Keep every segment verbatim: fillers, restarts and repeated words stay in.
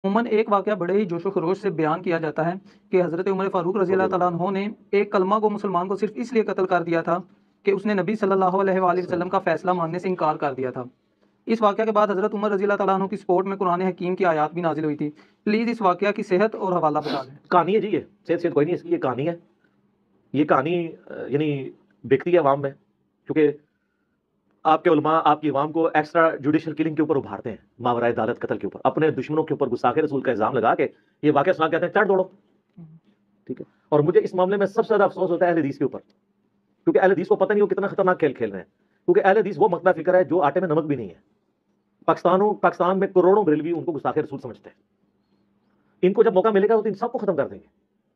عموماً ایک واقعہ بڑے ہی جوش و خروش سے بیان کیا جاتا ہے کہ حضرت عمر فاروق رضی اللہ تعالیٰ عنہ نے ایک کلمہ کو مسلمان کو صرف اس لیے قتل کر دیا تھا کہ اس نے نبی صلی اللہ علیہ وآلہ وسلم کا فیصلہ ماننے سے انکار کر دیا تھا۔ اس واقعہ کے بعد حضرت عمر رضی اللہ تعالیٰ عنہ کی سپورٹ میں قرآن حکیم کی آیات بھی نازل ہوئی تھی۔ پلیز اس واقعہ کی صحت اور حوالہ بتا دیں۔ کہانی ہے جی، یہ صحت صحت کوئی نہیں، اس کی یہ کہانی ہے۔ یہ کہانی یعنی بکتی ہے عوام میں، کیونکہ آپ کے علماء آپ کی عوام کو ایکسٹرا جوڈیشل کلنگ کے اوپر ابھارتے ہیں، ماورائے عدالت قتل کے اوپر، اپنے دشمنوں کے اوپر گستاخی رسول کا الزام لگا کے یہ واقعہ سنا کے کہتے ہیں چڑھ دوڑو، ٹھیک ہے۔ اور مجھے اس معاملے میں سب سے زیادہ افسوس ہوتا ہے اہل حدیث کے اوپر، کیونکہ اہل حدیث کو پتہ نہیں وہ کتنا خطرناک کھیل کھیل رہے ہیں، کیونکہ اہل حدیث وہ مقدہ فکر ہے جو آٹے میں نمک بھی نہیں ہے۔ پاکستانوں پاکستان میں کروڑوں بریلوی ان کو گستاخی رسول سمجھتے ہیں، ان کو جب موقع ملے گا تو ان سب کو ختم کر دیں گے۔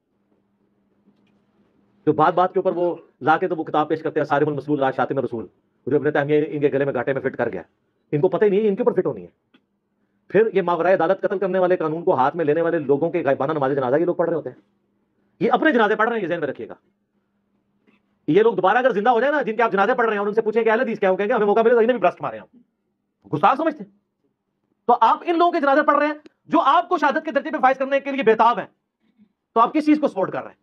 جو بات بات کے اوپر وہ لا کے تو وہ کتاب پیش کرتے ہیں صارم المسلول لا شاتم رسول، جو ابن تیمیہ ان کے گلے میں گاٹے میں فٹ کر گیا، ان کو پتہ ہی نہیں ہے ان کے اوپر فٹ ہونی ہے۔ پھر یہ ماورائے عدالت قتل کرنے والے قانون کو ہاتھ میں لینے والے لوگوں کے غائبانہ نماز جنازہ یہ لوگ پڑھ رہے ہوتے ہیں، یہ اپنے جنازے پڑھ رہے ہیں، یہ ذہن میں رکھیے گا۔ یہ لوگ دوبارہ اگر زندہ ہو جائے نا، جن کے آپ جنازے پڑھ رہے ہیں، اور ان سے پوچھیں کہ اہل حدیث کیا ہو، کہیں گے ہمیں موقع ملے تو انہیں بھی برسٹ مارے ہم، گستاخ سمجھتے ہیں۔ تو آپ ان لوگوں کے جنازے پڑھ رہے ہیں جو آپ کو شہادت کے درجے پہ فائز کرنے کے لیے بےتاب ہیں، تو آپ کس چیز کو سپورٹ کر رہے ہیں؟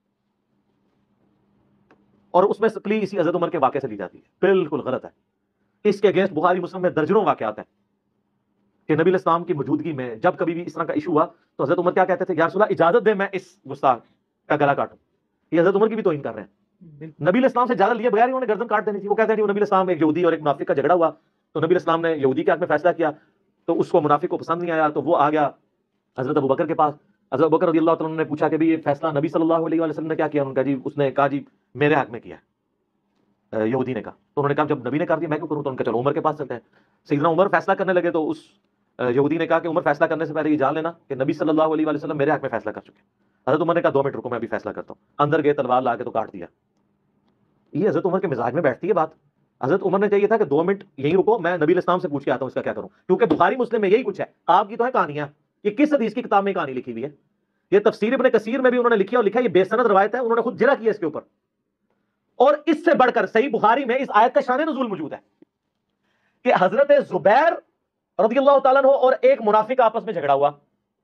اور اس میں سکلی اسی حضرت عمر کے واقعے سے لی جاتی ہے، بالکل غلط ہے۔ اس کے اگینسٹ بخاری مسلم میں درجنوں واقعات ہیں کہ نبی علیہ السلام کی موجودگی میں جب کبھی بھی اس طرح کا ایشو ہوا تو حضرت عمر کیا کہتے تھے، یا رسول اللہ اجازت دے میں اس گستاخ کا گلا کاٹوں۔ یہ حضرت عمر کی بھی توہین کر رہے ہیں، نبی علیہ السلام سے اجازت لیے بغیر انہوں نے گردن کاٹ دینی تھی۔ وہ کہتے ہیں کہ نبی علیہ السلام ایک یہودی اور ایک منافق کا جھگڑا ہوا، تو نبی علیہ السلام نے یہودی کے حق میں فیصلہ کیا، تو اس کو منافق کو پسند نہیں آیا، تو وہ آ گیا حضرت ابوبکر کے پاس۔ حضرت ابوبکر رضی اللہ تعالیٰ عنہ نے پوچھا کہ بھی یہ فیصلہ نبی صلی اللہ علیہ وسلم نے کیا کیا؟ انہوں نے کہا جی اس نے کہا جی میرے حق میں کیا ہے، یہودی نے کہا۔ تو انہوں نے کہا جب نبی نے کر دیا میں کیوں کروں؟ تو ان کا چلو عمر کے پاس چلتے ہیں۔ سیدنا عمر فیصلہ کرنے لگے تو اس یہودی نے کہا کہ عمر فیصلہ کرنے سے پہلے یہ جان لینا کہ نبی صلی اللہ علیہ وسلم میرے حق میں فیصلہ کر چکے ہیں۔ حضرت عمر نے کہا دو منٹ رکو میں ابھی فیصلہ کرتا ہوں۔ اندر گئے، تلوار لا کے تو کاٹ دیا۔ یہ حضرت عمر کے مزاج میں بیٹھتی ہے بات۔ حضرت عمر نے چاہیے تھا کہ دو منٹ یہیں رکو، میں نبی علیہ السلام سے پوچھ کے آتا ہوں اس کا کیا کروں، کیونکہ بخاری مسلم میں یہی کچھ ہے۔ آپ کی تو ہے کہانیاں، یہ کس حدیث کی کتاب میں کہانی لکھی ہوئی ہے؟ یہ تفسیر ابن کثیر میں بھی انہوں نے لکھی ہے، اور لکھا ہے یہ بے سند روایت ہے، انہوں نے خود جرح کیا اس کے اوپر۔ اور اس سے بڑھ کر صحیح بخاری میں اس آیت کا شان نزول موجود ہے کہ حضرت زبیر رضی اللہ تعالیٰ عنہ اور ایک منافق آپس میں جھگڑا ہوا،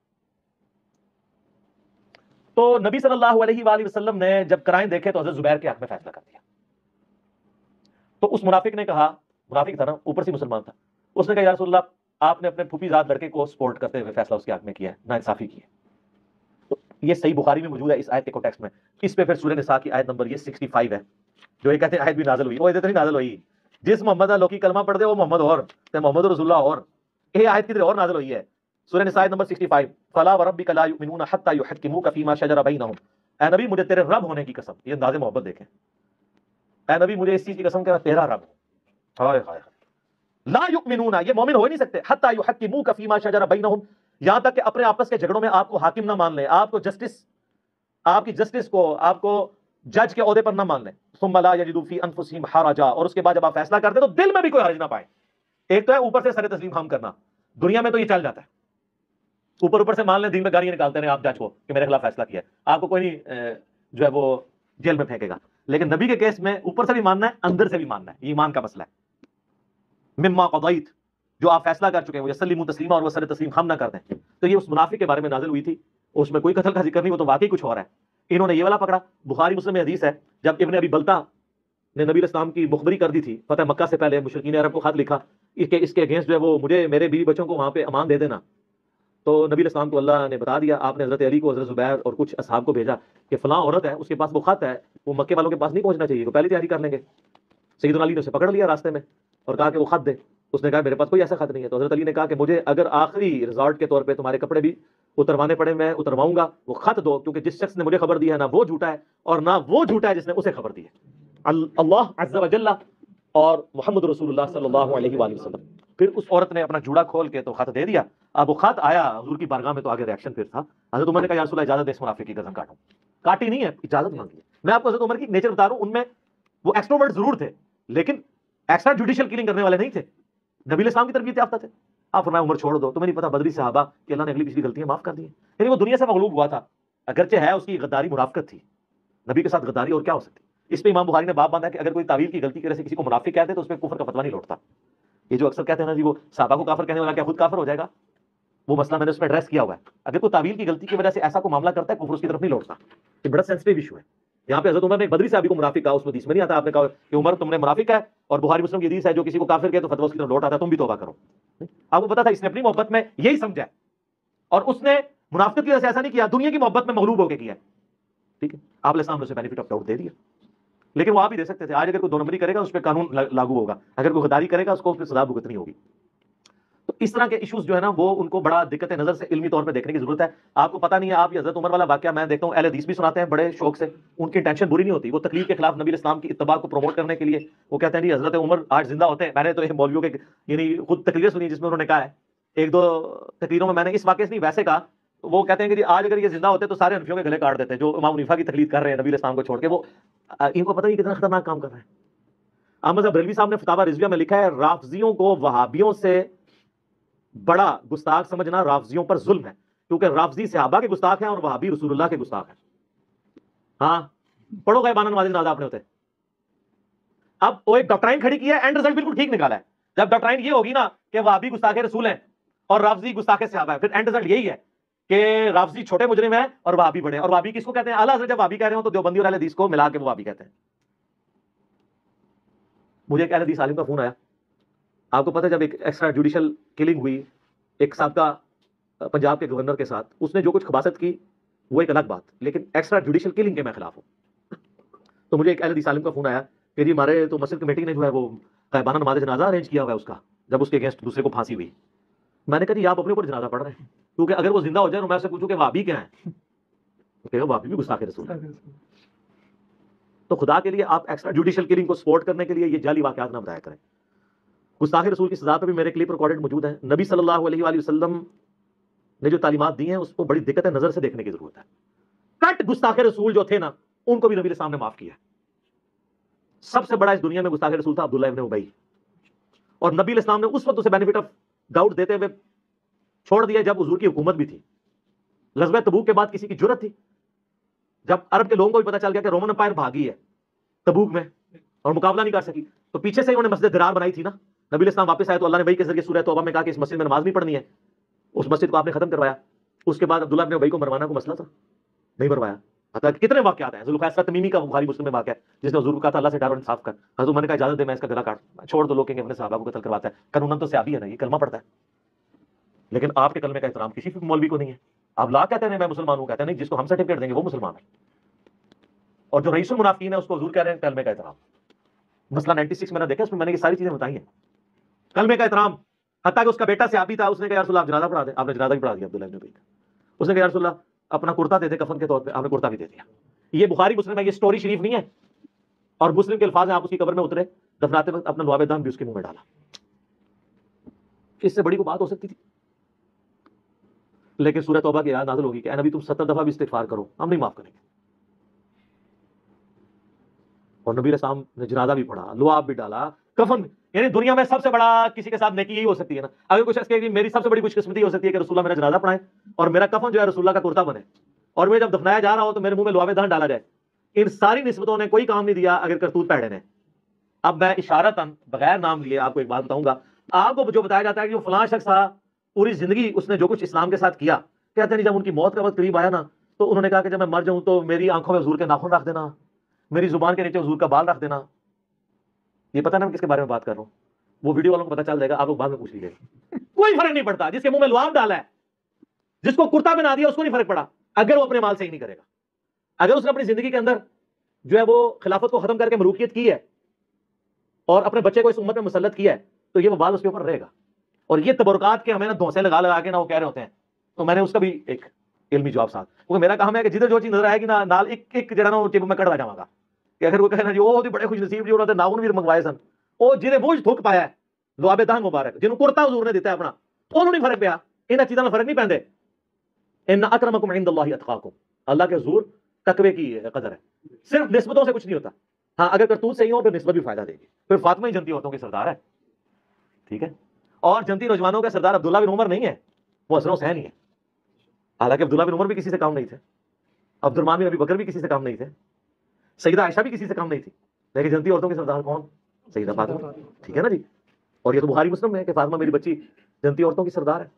تو نبی صلی اللہ علیہ وآلہ وسلم نے جب کرائن دیکھے تو حضرت زبیر کے حق میں فیصلہ کر دیا۔ تو اس منافق نے کہا، منافق تھا نا، اوپر سے مسلمان تھا، اس نے کہا یا رسول اللہ آپ نے اپنے پھوپھی زاد لڑکے کو سپورٹ کرتے ہوئے فیصلہ اس کے حق میں کیا ہے، ناانصافی کی ہے۔ تو یہ صحیح بخاری میں موجود ہے اس آیت کے کانٹیکسٹ میں۔ اس پہ پھر سورہ نساء کی آیت نمبر یہ سکسٹی فائیو ہے، جو یہ کہتے ہیں آیت بھی نازل ہوئی، وہ ادھر نہیں نازل ہوئی، جس محمد لوکی کلمہ پڑھ دے وہ محمد اور تے محمد رسول اللہ اور، یہ آیت کی طرح اور نازل ہوئی ہے۔ سورہ نساء نمبر سکسٹی فائیو، فلا وربک لا یؤمنون حتی یحکموک فیما شجر بینہم، اے نبی مجھے تیرے رب ہونے کی قسم، یہ انداز محبت دیکھیں، اے نبی مجھے اس چیز کی قسم کہ میں تیرا رب ہوں، ہائے ہائے لا یؤمنون، یہ مومن ہو ہی نہیں سکتے، حتی یحکموک فیما شجر بینہم، یہاں تک کہ اپنے آپس کے جھگڑوں میں آپ کو حاکم نہ مان لیں، آپ کو جسٹس، آپ کی جسٹس کو، آپ کو جج کے عہدے پر نہ مان لیں، ثم لا یجدوا فی انفسہم حرجا، اور اس کے بعد جب آپ فیصلہ کرتے تو دل میں بھی کوئی حرج نہ پائے۔ ایک تو ہے اوپر سے سر تسلیم خام کرنا، دنیا میں تو یہ چل جاتا ہے، اوپر اوپر سے مان لیں، دن میں گالیاں نکالتے ہیں آپ جج کو کہ میرے خلاف فیصلہ کیا ہے، آپ کو کوئی نہیں جو ہے وہ جیل میں پھینکے گا۔ لیکن نبی کے کیس میں اوپر سے بھی ماننا ہے، اندر سے بھی ماننا ہے، یہ ایمان کا مسئلہ ہے۔ مما قضیت، جو آپ فیصلہ کر چکے ہیں، یسلموا تسلیما، اور وہ سر تسلیم خم نہ کر دیں۔ تو یہ اس منافق کے بارے میں نازل ہوئی تھی، اس میں کوئی قتل کا ذکر نہیں، وہ تو واقعی کچھ اور ہے۔ انہوں نے یہ والا پکڑا، بخاری مسلم میں حدیث ہے جب ابن ابی بلتا نے نبی علیہ السلام کی مخبری کر دی تھی فتح مکہ سے پہلے، مشرکین عرب کو خط لکھا اس کے اس کے اگینسٹ جو ہے وہ مجھے میرے بیوی بچوں کو وہاں پہ امان دے دینا، تو نبی علیہ السلام کو اللہ نے بتا دیا، آپ نے حضرت علی کو، حضرت زبیر اور کچھ اصحاب کو بھیجا کہ فلاں عورت ہے، اس کے پاس وہ خط ہے، وہ مکے والوں کے پاس نہیں پہنچنا چاہیے، وہ پہلے تیاری کر لیں گے۔ سیدنا علی نے اسے پکڑ لیا راستے میں اور کہا کہ وہ خط دے، اس نے کہا میرے پاس کوئی ایسا خط نہیں ہے۔ تو حضرت علی نے کہا کہ مجھے اگر آخری ریزارٹ کے طور پہ تمہارے کپڑے بھی اتروانے پڑے میں اترواؤں گا، وہ خط دو، کیونکہ جس شخص نے مجھے خبر دی ہے نہ وہ جھوٹا ہے اور نہ وہ جھوٹا ہے جس نے اسے خبر دی ہے، اللہ عز و جل اور محمد رسول اللہ صلی اللہ علیہ وآلہ وسلم۔ پھر اس عورت نے اپنا جوڑا کھول کے تو خط دے دیا۔ اب وہ خط آیا حضور کی بارگاہ میں تو آگے ریاکشن پھر تھا، حضرت عمر نے کہا یا رسول اللہ اجازت دے اس منافق کی گردن کاٹوں، کاٹی نہیں ہے، اجازت مانگی ہے۔ میں آپ کو حضرت عمر کی نیچر بتا رہا ہوں، ان میں وہ ایکسٹروورٹ ضرور تھے لیکن ایکسٹرا جوڈیشل کلنگ کرنے والے نہیں تھے، نبی علیہ السلام کی تربیت یافتہ تھے۔ آپ فرمایا عمر چھوڑ دو، تمہیں نہیں پتا بدری صحابہ کہ اللہ نے اگلی پچھلی غلطیاں معاف کر دی ہیں، یعنی وہ دنیا سے مغلوب ہوا تھا، اگرچہ ہے اس کی غداری منافقت تھی، نبی کے ساتھ غداری اور کیا ہو سکتی۔ اس پہ امام بخاری نے باب باندھا کہ اگر کوئی تعویل کی غلطی کی وجہ سے کسی کو منافق کہتے تو اس پہ کفر کا فتویٰ نہیں لوٹتا۔ یہ جو اکثر کہتے ہیں نا جی وہ صحابہ کو کافر کہنے والا کیا خود کافر ہو جائے گا، وہ مسئلہ میں نے اس میں ایڈریس کیا ہوا ہے. اگر کوئی تعویل کی غلطی کی وجہ سے ایسا کوئی معاملہ کرتا ہے کفر اس کی طرف نہیں لوٹتا. یہ بڑا سینسٹیو ایشو ہے. یہاں پہ حضرت عمر نے ایک بدری صحابی کو منافق کہا, اس حدیث میں نہیں آتا, آپ نے کہا کہ عمر تم نے منافق ہے, اور بخاری مسلم کی حدیث ہے جو کسی کو کافر کہے تو فتویٰ اس کی طرف لوٹ آتا ہے, تم بھی توبہ کرو. آپ کو پتا تھا اس نے اپنی محبت میں یہی سمجھا, اور اس نے منافقت کی وجہ سے ایسا نہیں کیا, دنیا کی محبت میں مغلوب ہو کے کیا. ٹھیک ہے, آپ علیہ السلام نے اسے بینیفٹ آف ڈاؤٹ دے دیا, لیکن وہ آپ بھی دے سکتے تھے. آج اگر کوئی دو نمبری کرے گا اس پہ قانون لاگو ہوگا, اگر کوئی غداری کرے گا اس کو پھر سزا بھگتنی ہوگی. تو اس طرح کے ایشوز جو ہے نا وہ ان کو بڑا دقت نظر سے علمی طور پہ دیکھنے کی ضرورت ہے. آپ کو پتہ نہیں ہے, آپ یہ حضرت عمر والا واقعہ میں دیکھتا ہوں اہل حدیث بھی سناتے ہیں بڑے شوق سے, ان کی انٹینشن بری نہیں ہوتی, وہ تقلید کے خلاف نبی علیہ السلام کی اتباع کو پروموٹ کرنے کے لیے وہ کہتے ہیں جی حضرت عمر آج زندہ ہوتے ہیں. میں نے تو یہ مولویوں کے یعنی خود تقریریں سنی جس میں انہوں نے کہا ہے, ایک دو تقریروں میں میں نے اس واقعے سے نہیں ویسے کہا, وہ کہتے ہیں کہ جی آج اگر یہ زندہ ہوتے تو سارے حنفیوں کے گلے کاٹ دیتے جو امام حنیفہ کی تقلید کر رہے ہیں نبی علیہ السلام کو چھوڑ کے. وہ ان کو پتہ نہیں کتنا خطرناک کام کر رہے ہیں. احمد صاحب بریلوی صاحب نے فتاوی رضویہ میں لکھا ہے رافضیوں کو وہابیوں سے بڑا گستاخ سمجھنا رافضیوں پر ظلم ہے, کیونکہ رافضی صحابہ کے گستاخ ہیں اور وہابی رسول اللہ کے گستاخ ہیں. ہاں پڑھو گئے بانن نماز جنازہ اپنے ہوتے. اب وہ ایک ڈاکٹرائن کھڑی کی ہے, اینڈ رزلٹ بالکل ٹھیک نکالا ہے. جب ڈاکٹرائن یہ ہوگی نا کہ وہابی گستاخ رسول ہیں اور رافضی گستاخ صحابہ ہیں, پھر اینڈ رزلٹ یہی ہے کہ رافضی چھوٹے مجرم ہیں اور وہابی بڑے. اور وہابی کس کو کہتے ہیں؟ اعلیٰ حضرت جب وہابی کہہ رہے ہوں تو دیوبندی اور اہل حدیث کو ملا کے وہ وہابی کہتے ہیں. مجھے ایک اہل حدیث عالم کا فون آیا, آپ کو پتہ ہے جب ایک ایکسٹرا جوڈیشل کلنگ ہوئی ایک سابقہ پنجاب کے گورنر کے ساتھ, اس نے جو کچھ خباثت کی وہ ایک الگ بات, لیکن ایکسٹرا جوڈیشل کلنگ کے میں خلاف ہوں. تو مجھے ایک اہل حدیث عالم کا فون آیا کہ جی ہمارے تو مسجد کمیٹی نے جو ہے وہ غائبانہ نماز جنازہ ارینج کیا ہوا ہے اس کا, جب اس کے اگینسٹ دوسرے کو پھانسی ہوئی. میں نے کہا جی آپ اپنے اوپر جنازہ پڑھ رہے ہیں, کیونکہ اگر وہ زندہ ہو جائے تو میں سے پوچھوں کہ وہابی کیا ہیں, کہ وہابی بھی گستاخ رسول ہیں. تو خدا کے لیے آپ ایکسٹرا جوڈیشل کلنگ کو سپورٹ کرنے کے لیے یہ جعلی واقعات نہ بتایا کریں. گستاخ رسول کی سزا پہ بھی میرے کلپ ریکارڈڈ موجود ہیں. نبی صلی اللہ علیہ وآلہ وسلم نے جو تعلیمات دی ہیں اس کو بڑی دقت نظر سے دیکھنے کی ضرورت ہے. کٹ گستاخ رسول جو تھے نا ان کو بھی نبی علیہ السلام نے معاف کیا. سب سے بڑا اس دنیا میں گستاخ رسول تھا عبداللہ ابن ابی, اور نبی علیہ السلام نے اس وقت اسے بینیفٹ آف ڈاؤٹ دیتے ہوئے چھوڑ دیا جب حضور کی حکومت بھی تھی. غزوہ تبوک کے بعد کسی کی جرت تھی, جب عرب کے لوگوں کو بھی پتا چل گیا کہ رومن امپائر بھاگی ہے تبوک میں اور مقابلہ نہیں کر سکی, تو پیچھے سے انہوں نے مسجد درار بنائی تھی نا. نبی علیہ السلام واپس آئے تو اللہ نے وحی کے ذریعے سورہ توبہ میں کہا کہ اس مسجد میں نماز نہیں پڑھنی ہے. اس مسجد کو آپ نے ختم کروایا. اس کے بعد عبداللہ ابن ابی کو مروانا کو مسئلہ تھا, نہیں مروایا. کتنے واقعات ہیں. ذوالخیسرہ تمیمی کا بخاری مسلم میں واقعہ ہے جس نے حضور کو کہا تھا اللہ سے ڈر اور انصاف کر. حضرت عمر نے کہا اجازت دے میں اس کا گلا کاٹ, چھوڑ دو, لوگ کہیں گے اپنے صحابہ کو قتل کرواتا ہے. قانون تو صحابی ہے نا, یہ کلمہ پڑھتا ہے, لیکن آپ کے کلمے کا احترام کسی مولوی کو نہیں ہے. آپ لا کہتے ہیں میں مسلمان ہوں, کہتے ہیں نہیں جس کو ہم سرٹیفکیٹ دیں گے وہ مسلمان ہے, اور جو رئیس المنافقین ہے اس کو حضور کہہ رہے ہیں کلمے کا احترام. مسئلہ نائنٹی سکس میں نے دیکھا, اس میں میں نے یہ ساری چیزیں بتائی ہیں. کلمے کا احترام, حتیٰ کہ اس کا بیٹا صحابی تھا, اس نے کہا یا رسول اللہ آپ جنازہ پڑھا دیں. آپ نے جنازہ بھی پڑھا دیا عبداللہ ابن ابی کا. اس نے کہا یا رسول اللہ اپنا کرتا دے دے کفن کے طور پہ, آپ نے کرتا بھی دے دیا. یہ بخاری مسلم ہے, یہ سٹوری شریف نہیں ہے, اور مسلم کے الفاظ ہیں. آپ اس کی قبر میں اترے, دفناتے وقت اپنا لعاب دم بھی اس کے منہ میں ڈالا. اس سے بڑی کوئی بات ہو سکتی تھی؟ لیکن سورہ توبہ کی آیت نازل ہوگی کہ اے نبی تم ستر دفعہ بھی استغفار کرو, ہم نہیں معاف کریں گے. اور نبی علیہ السلام نے جنازہ بھی پڑھا, لعاب بھی ڈالا, کفن. یعنی دنیا میں سب سے بڑا کسی کے ساتھ نیکی یہی ہو سکتی ہے نا. اگر کچھ کہ میری سب سے بڑی خوش قسمتی ہو سکتی ہے کہ رسول اللہ میرا جنازہ پڑھائیں اور میرا کفن جو ہے رسول اللہ کا کرتا بنے, اور میں جب دفنایا جا رہا ہو تو میرے منہ میں لعاب دہن ڈالا جائے. ان ساری نسبتوں نے کوئی کام نہیں دیا اگر کرتوت پیڑے نے. اب میں اشارتاً بغیر نام لیے آپ کو ایک بات بتاؤں گا. آپ کو جو بتایا جاتا ہے کہ وہ فلاں شخص تھا, پوری زندگی اس نے جو کچھ اسلام کے ساتھ کیا, کہتے ہیں جب ان کی موت کا وقت قریب آیا نا تو انہوں نے کہا کہ جب میں مر جاؤں تو میری آنکھوں میں حضور کے ناخن رکھ دینا, میری زبان کے نیچے حضور کا بال رکھ دینا. یہ پتہ نا میں کس کے بارے میں بات کر رہا ہوں, وہ ویڈیو والوں کو پتہ چل جائے گا, آپ لوگ بعد میں پوچھ لیجیے. کوئی فرق نہیں پڑتا, جس کے منہ میں لعاب ڈالا ہے, جس کو کرتا بنا دیا اس کو نہیں فرق پڑا اگر وہ اپنے مال سے ہی نہیں کرے گا. اگر اس نے اپنی زندگی کے اندر جو ہے وہ خلافت کو ختم کر کے ملوکیت کی ہے اور اپنے بچے کو اس امت میں مسلط کیا ہے تو یہ وبال اس کے اوپر رہے گا. اور یہ تبرکات کے ہمیں نا دھونسے لگا لگا کے نا وہ کہہ رہے ہوتے ہیں, تو میں نے اس کا بھی ایک علمی جواب ساتھ, کیونکہ میرا کام ہے کہ جدھر جو چیز نظر آئے گی نا نال ایک ایک جڑا نا وہ ٹیبل میں کڑوا جاؤں گا کہ اگر وہ کہنا جی وہ بڑے خوش نصیب جو ہوتے ناؤن بھی منگوائے سن, وہ جنہیں بوجھ تھک پایا ہے لعاب دہن مبارک, جنہوں کرتا حضور نے دیتا ہے اپنا, انہوں نہیں فرق پیا. انہاں چیزاں میں فرق نہیں پیندے. ان اکرمکم عند اللہ اتقاکم, اللہ کے حضور تقوی کی قدر ہے. صرف نسبتوں سے کچھ نہیں ہوتا. ہاں اگر کرتوت صحیح ہو پھر نسبت بھی فائدہ دے گی. پھر فاطمہ ہی جنتی عورتوں کی سردار ہے, ٹھیک ہے, اور جنتی نوجوانوں کا سردار عبداللہ بن عمر نہیں ہے, وہ حسن حسین ہی ہے. حالانکہ عبداللہ بن عمر بھی کسی سے کام نہیں تھے, عبد الرحمن بن ابی بکر بھی کسی سے کام نہیں تھے, سیدہ عائشہ بھی کسی سے کام نہیں تھی, لیکن جنتی عورتوں کی سردار کون؟ سیدہ فاطمہ. ٹھیک ہے نا جی. اور یہ تو بخاری مسلم ہے کہ فاطمہ میری بچی جنتی عورتوں کی سردار ہے.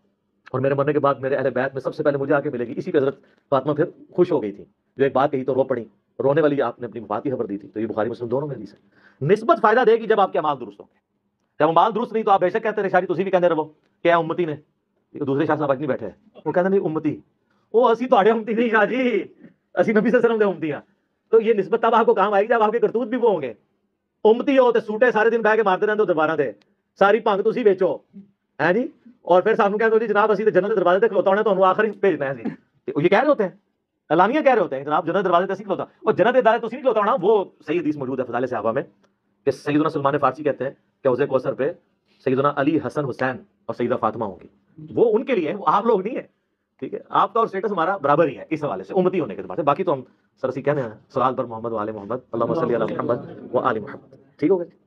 اور میرے مرنے کے بعد میرے اہل بیت میں سب سے پہلے مجھے آ کے ملے گی. اسی پہ حضرت فاطمہ پھر خوش ہو گئی تھی, جو ایک بات کہی تو رو پڑی, رونے والی آپ نے اپنی وفات کی خبر دی تھی. تو یہ بخاری مسلم دونوں میں حدیث ہے. نسبت فائدہ دے گی جب آپ کے اعمال درست ہوں گے. جب اعمال درست نہیں تو آپ بے شک کہتے رہے شاید تسی بھی کہتے رہو کہ اے امتی نے, دوسرے شاہ صاحب اج نہیں بیٹھے, وہ کہتے نہیں امتی, وہ اسی تواڈے امتی نہیں شاہ جی, اسی نبی صلی اللہ علیہ وسلم دے امتی ہاں. تو یہ نسبت تب آپ کو کام آئے گی جب آپ کے کرتوت بھی وہ ہوں گے. امتی ہو تے سوٹے سارے دن بہ کے مارتے رہتے ہو درباراں تے, ساری بھنگ تسی بیچو ہے جی, اور پھر سانوں کہتے ہو جی جناب اسی تے جنت دے دروازے تے کھلوتا ہونا تانوں آخری بھیجنا ہے جی. یہ کہہ رہے ہوتے ہیں, اعلانیہ کہہ رہے ہوتے ہیں جناب جنت دروازے تے اسی کھلوتا, اور جنت دے دروازے تسی نہیں کھلوتا ہونا. وہ صحیح حدیث موجود ہے فضائل صحابہ میں کہ سیدنا سلمان فارسی کہتے ہیں کہ حوض کوثر پہ سیدنا علی, حسن, حسین اور سیدہ فاطمہ ہوں گی. وہ ان کے لیے, وہ آپ لوگ نہیں ہیں. ٹھیک ہے, آپ کا اور اسٹیٹس ہمارا برابر ہی ہے اس حوالے سے امتی ہونے کے بعد. باقی تو ہم سرسی کہنے ہیں سلام پر محمد و آل محمد, اللہم صلی علی محمد و آل محمد. ٹھیک ہو گیا.